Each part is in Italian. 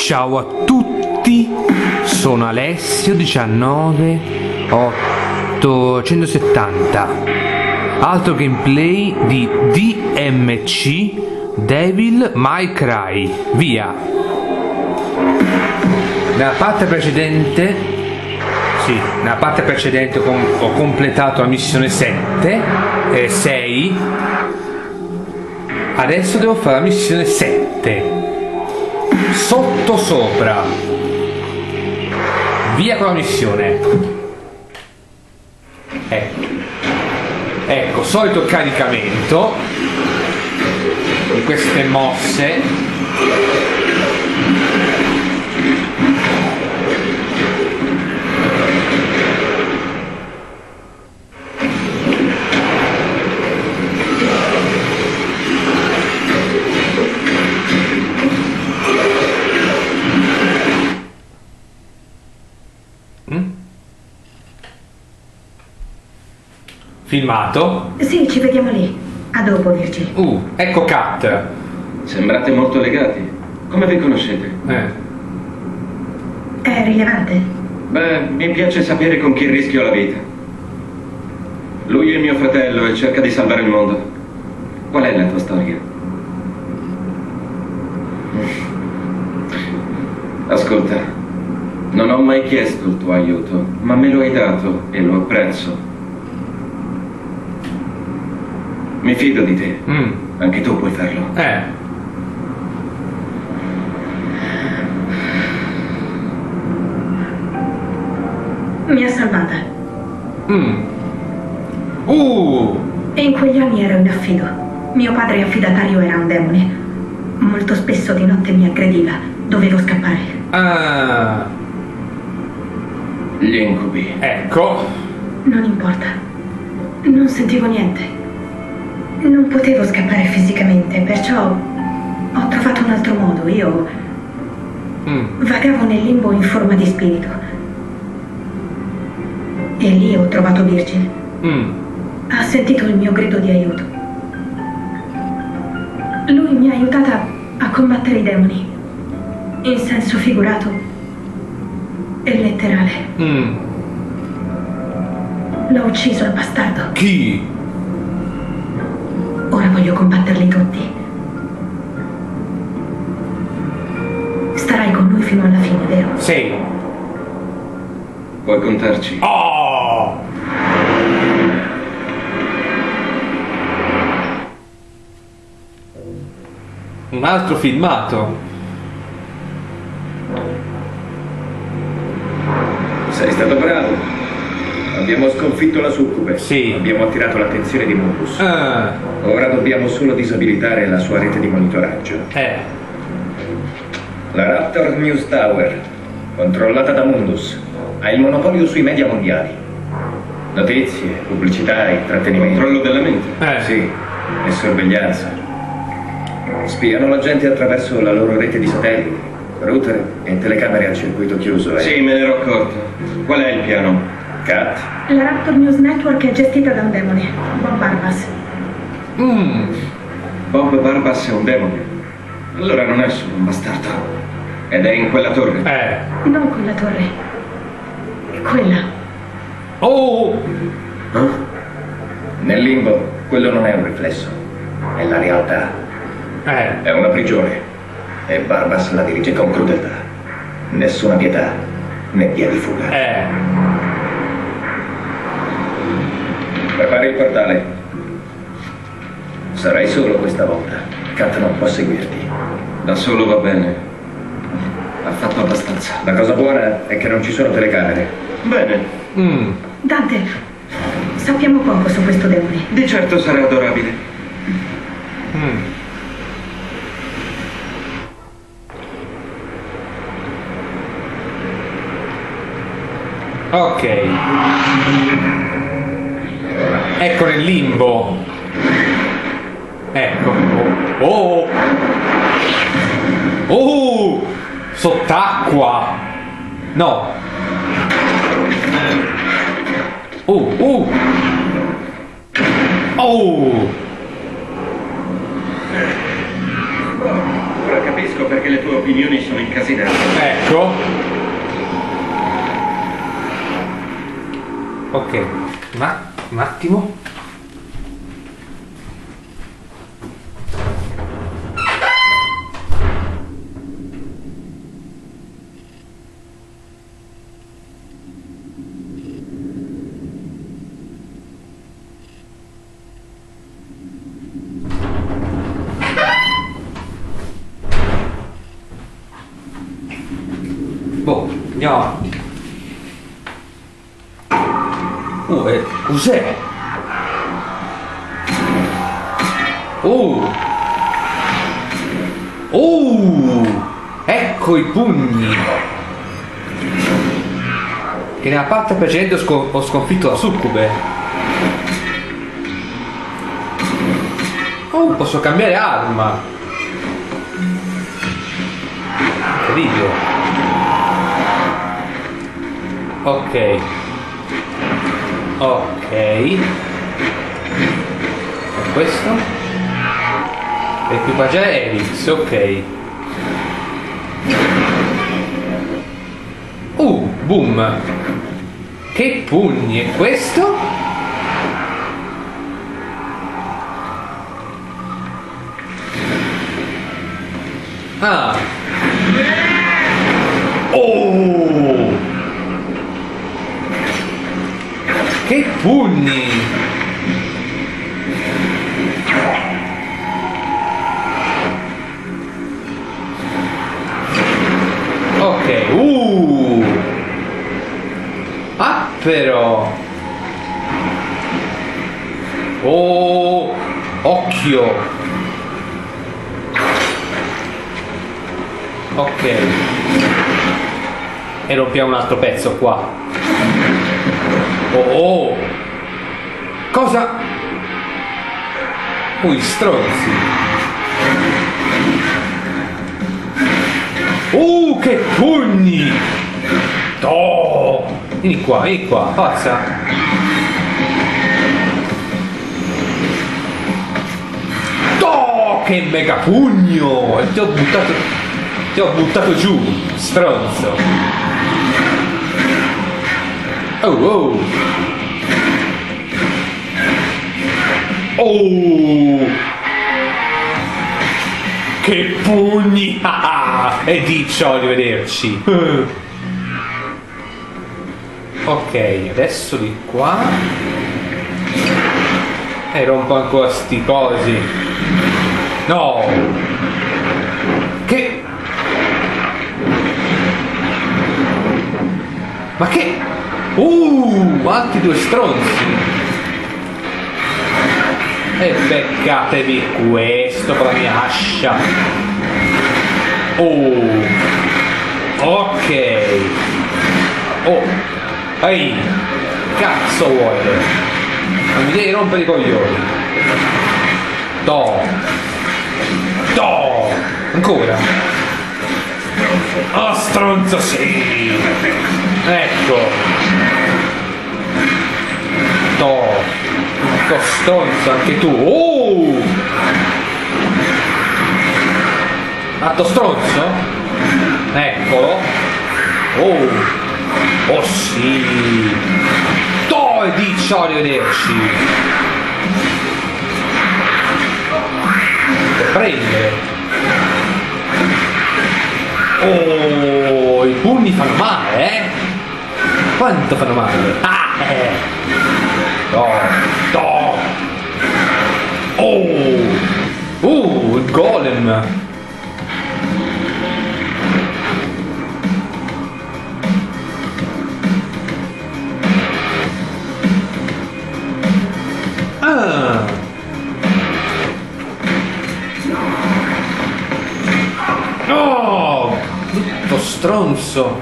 Ciao a tutti, sono Alessio 19870. Altro gameplay di DMC Devil May Cry. Via. Nella parte precedente ho completato la missione 6. Adesso devo fare la missione 7. Sottosopra. Via con la missione. Ecco, solito caricamento di queste mosse. Filmato? Sì, ci vediamo lì. A dopo, Virgil. Ecco Kat. Sembrate molto legati. Come vi conoscete? È rilevante? Beh, mi piace sapere con chi rischio la vita. Lui è mio fratello e cerca di salvare il mondo. Qual è la tua storia? Ascolta, non ho mai chiesto il tuo aiuto, ma me lo hai dato e lo apprezzo. Mi fido di te. Anche tu puoi farlo. Mi ha salvata. E in quegli anni ero in affido. Mio padre affidatario era un demone. Molto spesso di notte mi aggrediva. Dovevo scappare. Gli incubi. Ecco. Non importa. Non sentivo niente. Non potevo scappare fisicamente, perciò ho trovato un altro modo. Io vagavo nel limbo in forma di spirito. E lì ho trovato Virgil. Ha sentito il mio grido di aiuto. Lui mi ha aiutata a combattere i demoni, in senso figurato e letterale. L'ho ucciso il bastardo. Chi? Ora voglio combatterli tutti. Starai con noi fino alla fine, vero? Sì. Puoi contarci. Un altro filmato. Sei stato bravo. Abbiamo sconfitto la succube. Sì. Abbiamo attirato l'attenzione di Mundus. Ora dobbiamo solo disabilitare la sua rete di monitoraggio. La Raptor News Tower, controllata da Mundus, ha il monopolio sui media mondiali. Notizie, pubblicità, intrattenimento. Controllo della mente? Sì, e sorveglianza. Spiano la gente attraverso la loro rete di satelliti, router e telecamere a circuito chiuso. Sì, me ne ero accorto. Qual è il piano? Kat? La Raptor News Network è gestita da un demone, Bob Barbas. Bob Barbas è un demone? Allora non è solo un bastardo. Ed è in quella torre? Non quella torre. Quella. Nel limbo, quello non è un riflesso. È la realtà. È una prigione. E Barbas la dirige con crudeltà. Nessuna pietà, né via di fuga. Prepari il portale. Sarai solo questa volta. Kat non può seguirti. Da solo va bene. Ha fatto abbastanza. La cosa buona è che non ci sono telecamere. Bene. Dante, sappiamo poco su questo demone. Di certo sarà adorabile. Ok. Ecco nel limbo. Ecco. Sott'acqua. No. Ora capisco perché le tue opinioni sono incasinate. Ecco. Ok, un attimo. Boh, andiamo avanti. Cos'è? Ecco i pugni. Che nella parte precedente ho sconfitto la succube. Posso cambiare arma. Incredibile. Ok. E questo? Equipaggiare Elix, ok. Boom. Che pugni, e questo? Che pugni! Ok, però! Occhio! Ok. E rompiamo un altro pezzo qua. Cosa? Stronzi. Che pugni! Vieni qua, pazza. Che mega pugno! Ti ho buttato giù, stronzo. Che pugni! E dicio, arrivederci. Ok, adesso di qua. E rompo ancora sti cosi. No! Che? Ma che? Altri due stronzi. E beccatevi questo con la mia ascia. Ok. Ehi, cazzo vuoi? Non mi devi rompere i coglioni. Ancora. Stronzo, sì. Ecco. Stronzo anche tu. Atto stronzo? Eccolo. Sì. E dici arrivederci. Prendere. I pugni fanno male, eh? Quanto fanno male? Il golem. Brutto stronzo.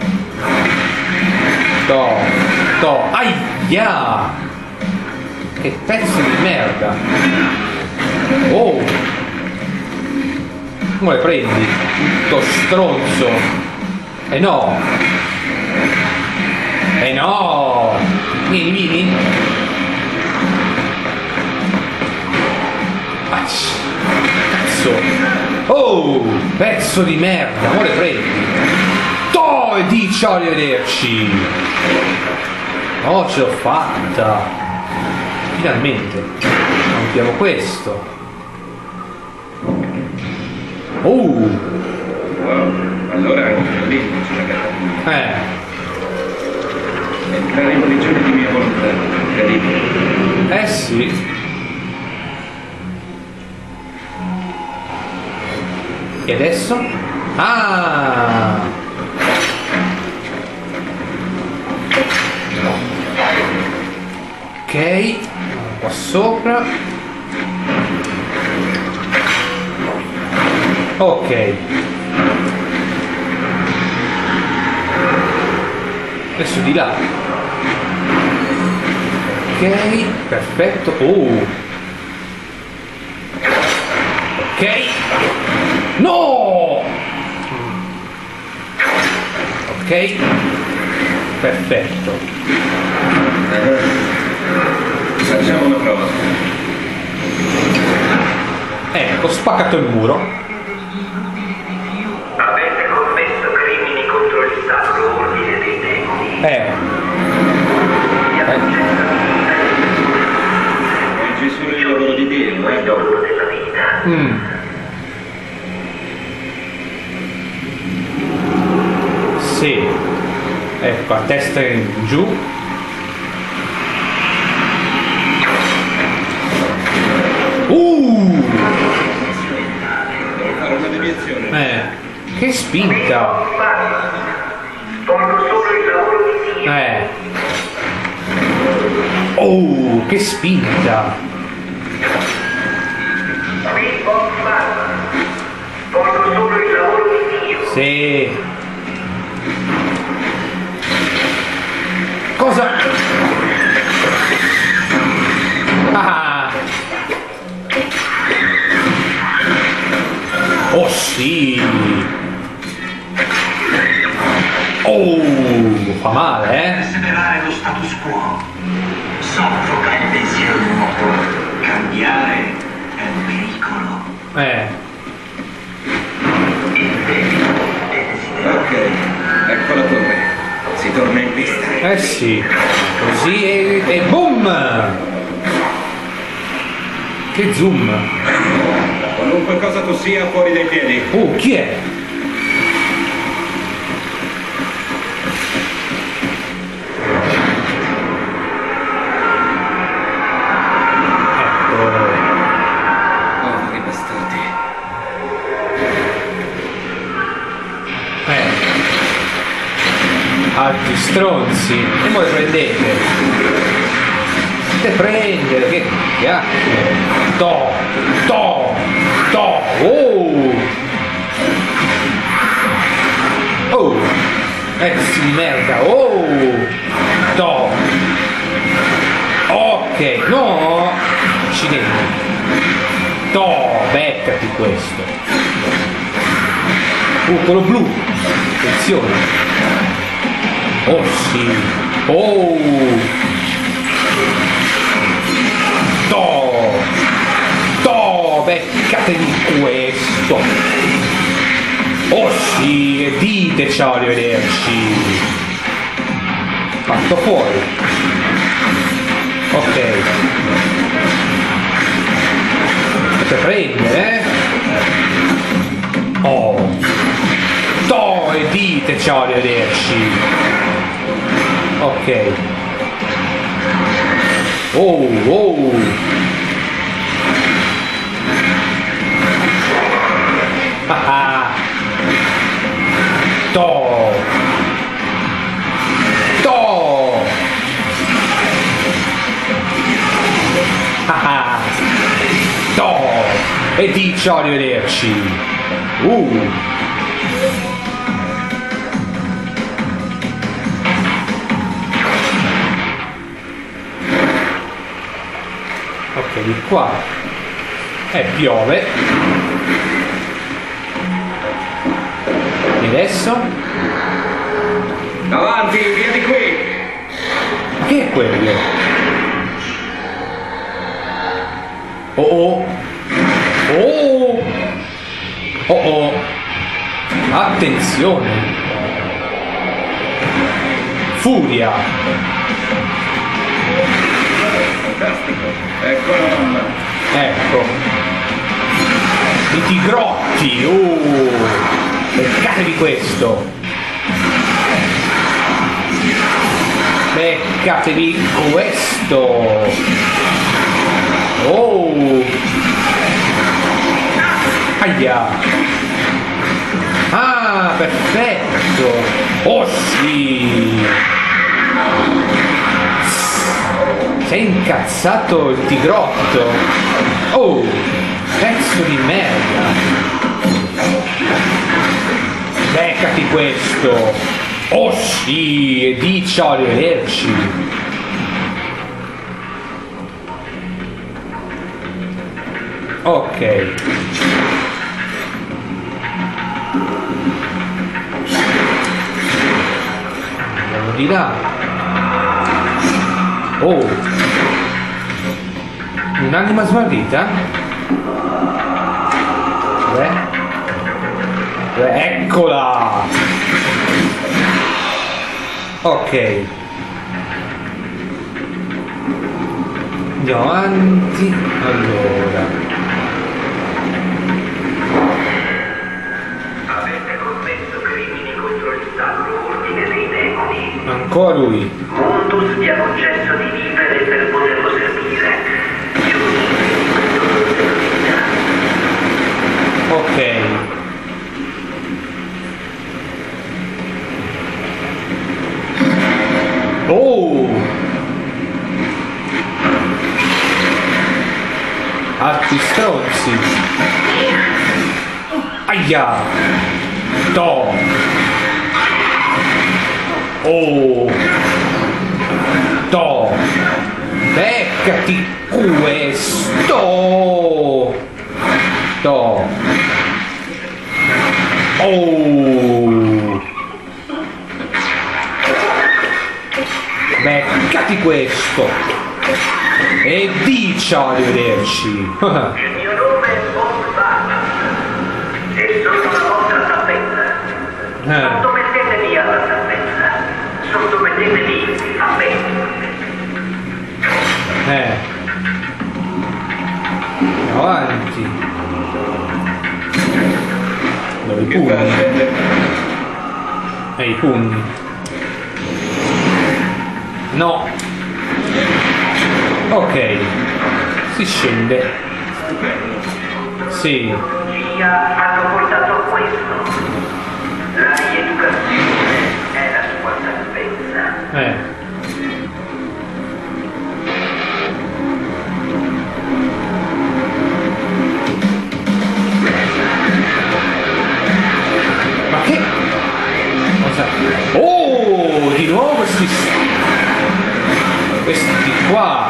Aia! Che pezzo di merda. Come prendi? Brutto stronzo. No. Vieni. Cazzo. Oh, pezzo di merda, ora prendi. Toh, e di ciao, arrivederci. Oh, ce l'ho fatta. Finalmente. Compiamo questo. Wow, allora anche lì c'è la catapulta. Entrare in prigione di mia volontà, incredibile. Sì. E adesso? Ah! Ok, qua sopra. Ok. Adesso di là. Ok, perfetto. Oh. Ok. No! Ok. Perfetto. Facciamo una prova. Ecco, spaccato il muro. Avete commesso crimini contro il sacro ordine dei demoni. Gesù è il lavoro di Dio, il dono della vita. Sì. Ecco, a testa in giù. Devo fare una deviazione. Che spinta. Porto solo il lavoro di Dio. Oh, che spinta. Porto solo il lavoro di Dio. Sì. Cosa? Ah. Oh sì. Oh, fa male, Perseverare lo status quo. Soffoca il pensiero. Cambiare è un pericolo. Ok, ecco la torre. Si torna in pista. Sì. Così e boom. Che zoom. Qualunque cosa tu sia fuori dai piedi. Oh, chi è? Poveri bastardi. Altri stronzi. E voi prendete. Potete prendere, che cacchio. To. Oh. Oh. Pezzi di merda. Oh. To. Ok. No. Accidenti. To. Beccati questo. Quello blu. Attenzione. Oh sì. Oh. Beccatevi questo. Oh sì, e dite ciao, arrivederci. Fatto fuori. Ok. Potete prendere, Oh. E dite ciao, arrivederci. Ok. Oh. To. E di ciao, arrivederci. Ok, di qua piove. E adesso? Avanti, via di qui! Che è quello? Oh! Oh oh! Attenzione! Furia! Fantastico! Ecco la mamma! Ecco! I tigrotti! Beccatevi questo! Beccatevi questo! Oh! Aia! Ah, perfetto! Oh sì! Si è incazzato il tigrotto! Oh! Pezzo di merda! Beccati questo! Oh sì! E di ciao, arrivederci! Ok. Andiamo di là. Oh! Un'anima smarrita? Eccola! Ok. Andiamo avanti. Allora. Avete commesso crimini contro il sacro ordine dei demoni. Ancora lui. Mundus vi ha concesso di vivere per poterlo servire. Ok. Oh! Altri stronzi. Aia! To! Oh! To! Beccati questo! To! Oh! Beccati questo! E di ciao, arrivederci! Il mio nome è Bob Barba e sono la vostra salvezza. Sottomettetevi alla salvezza. Sottomettetevi a me. Avanti! Dove i pugni? I pugni! No! Ok, si scende. Sì. Hanno portato a questo. La rieducazione è la sua salvezza. Ma che? Cosa? Oh, di nuovo questi qua.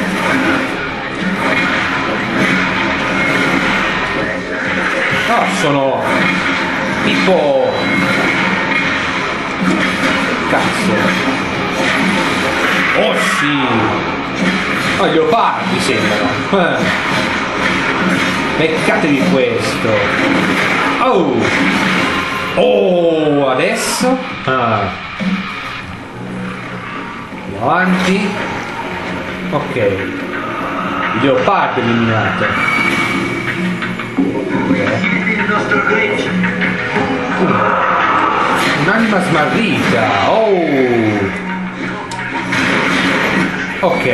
No, sono tipo cazzo. Oh sì. Oh, gli leopardi sembrano. Beccatevi questo. Oh. Oh, adesso? Andiamo avanti. Ok. Il leopardo eliminato. Il nostro gregge. Un'anima smarrita. Oh. Ok.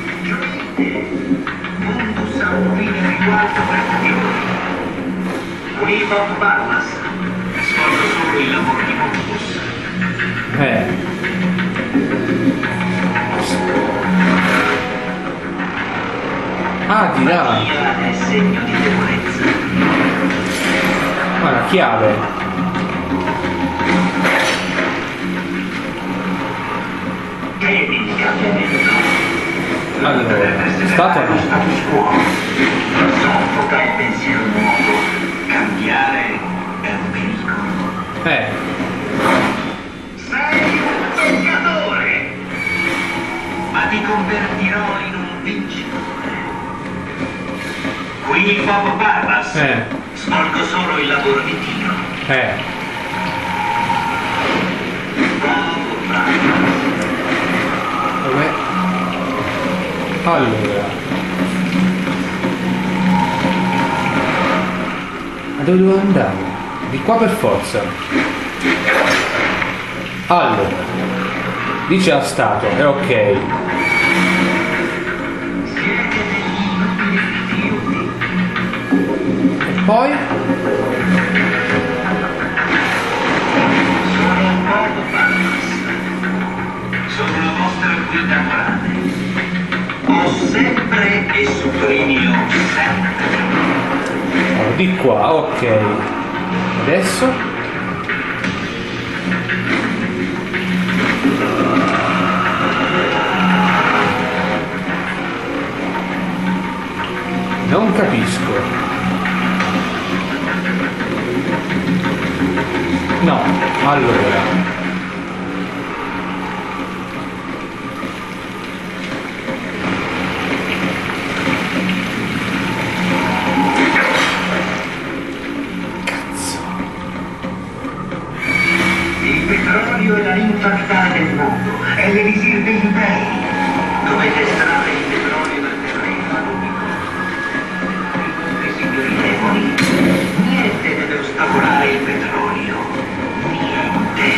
Mundus ha un fine riguardo per tutti. Qui Bob Barnas. Svolgo solo il lavoro di Mundus. Ah, di là. È segno di debolezza. Ah, la chiave. Temi il cambiamento. Allora, stato no. Status quo. Soffoca il pensiero nuovo. Cambiare è un pericolo. Sei un peccatore. Ma ti convertirò in un vincitore. Qui Bob Barnas. Svolgo solo il lavoro lavoro di Dio. Vabbè. Allora. Ma dove devo andare? Di qua per forza. Allora. Dice la statua, è ok. E poi? Sono la vostra guida morale. Ho sempre e sottolineo sempre. Allora, di qua, ok. Adesso? Non capisco. No, allora. Il petrolio è la linfa vitale del mondo, è l'elisir degli dei. Dovete estrarre il petrolio dal terreno ad ogni costo. I signori demoni, niente deve ostacolare il petrolio. Niente.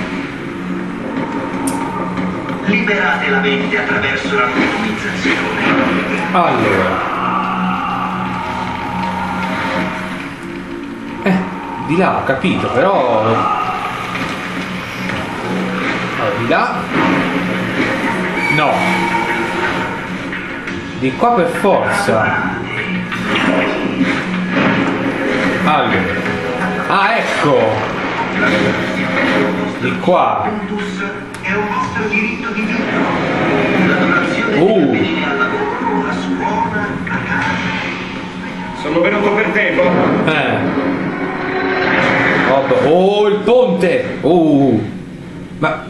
Liberate la mente attraverso la customizzazione. Allora. Di là ho capito, però. Allora, di là. No. Di qua per forza. Allora. Ah, ecco. Di qua. È un vostro diritto di vita. La donazione dipende al lavoro, a scuola, a casa. Sono venuto per te, Bob. Oh, il ponte! Ma...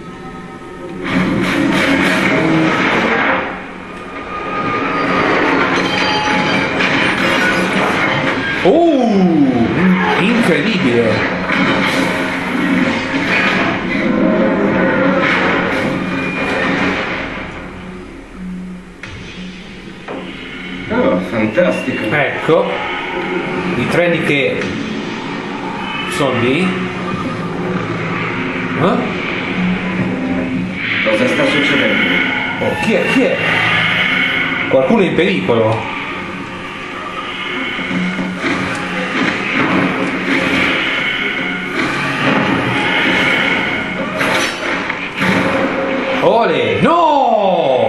incredibile! Oh, fantastico. Ecco, i treni che sono lì. Cosa sta succedendo? Oh, chi è? Chi è? Qualcuno è in pericolo? Ole! No!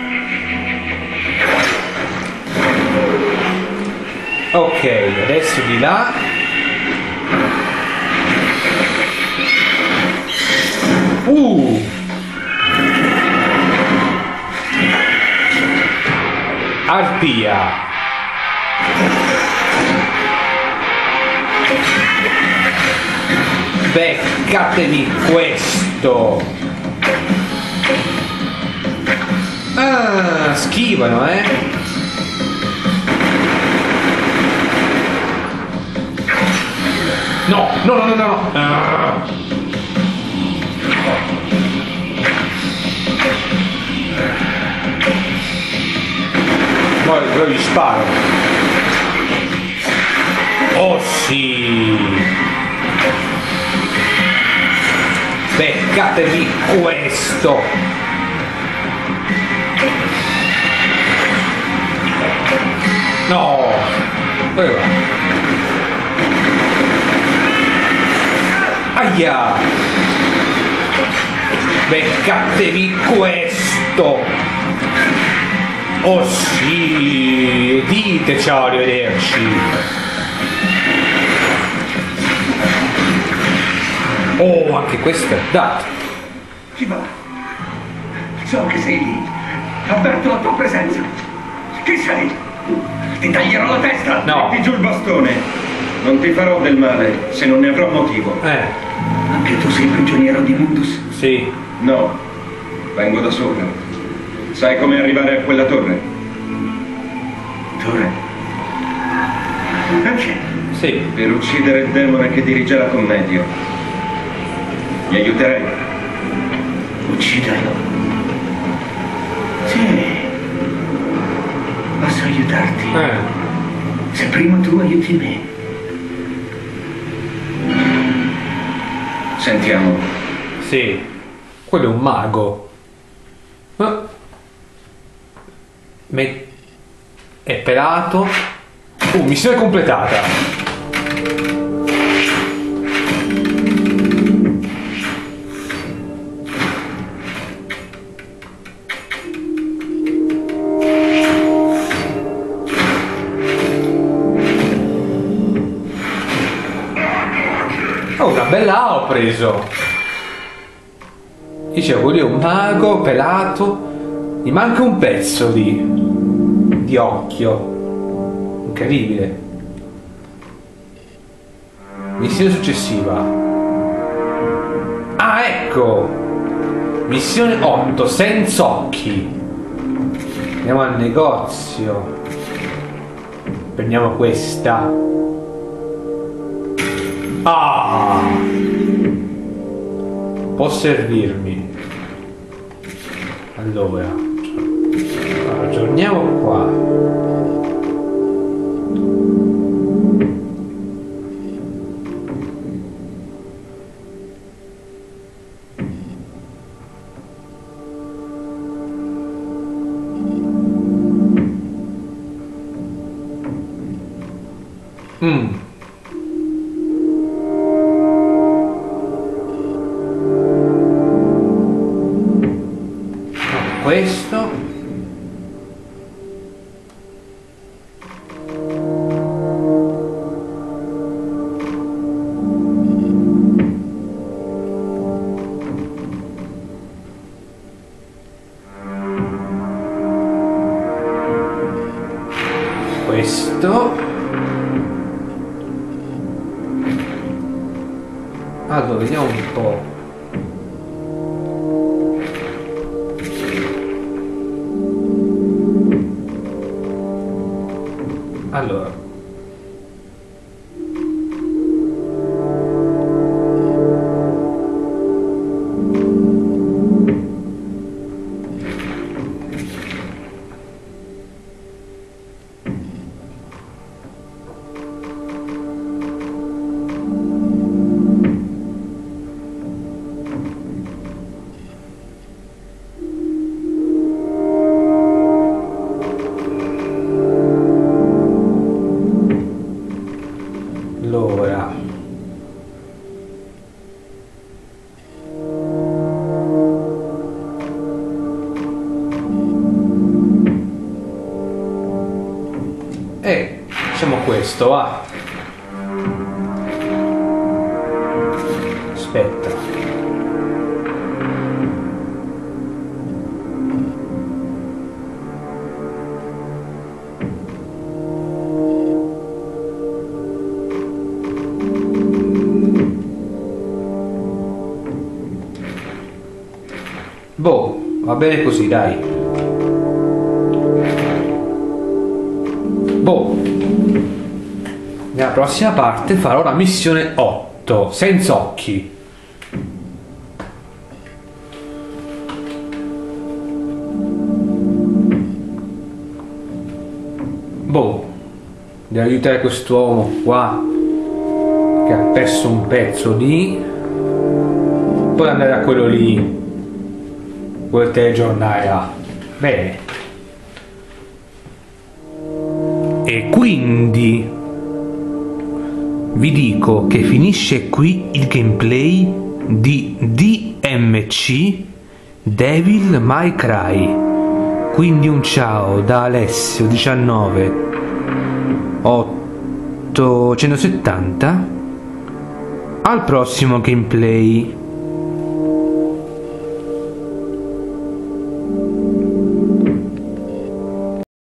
Ok, adesso di là. Arpia. Beccatemi questo. Ah, schivano, No, no, no, no, no. Poi gli sparo. Oh sì. Beccatevi questo. No. Dove va? Aia. Beccatevi questo. Oh sì, dite ciao, arrivederci. Oh, anche questo è dato. Chi va? So che sei lì. Avverto la tua presenza. Chi sei? Ti taglierò la testa. No. Metti giù il bastone. Non ti farò del male se non ne avrò motivo. Anche tu sei prigioniero di Mundus? Sì. No, vengo da sopra. Sai come arrivare a quella torre? Torre? Perché? Sì. Per uccidere il demone che dirige la commedia. Mi aiuterai? Ucciderlo? Sì. Posso aiutarti. Se prima tu aiuti me. Sentiamo. Sì. Quello è un mago. È pelato. Missione completata. Una bella ho preso. Dicevo, quello è un mago pelato. Gli manca un pezzo di occhio. Incredibile. Missione successiva. Ah, ecco. Missione 8, senza occhi. Andiamo al negozio. Prendiamo questa. Ah! Può servirmi. Allora, aggiorniamo qua. Questo allora vediamo un po'. Allora, facciamo questo, va. Aspetta. Boh, va bene così, dai. Boh. Nella prossima parte farò la missione 8, senza occhi. Boh, devo aiutare quest'uomo qua che ha perso un pezzo di... Poi andare a quello lì, quel telegiornale là. Bene. E quindi vi dico che finisce qui il gameplay di DMC Devil May Cry. Quindi un ciao da Alessio 19870 al prossimo gameplay.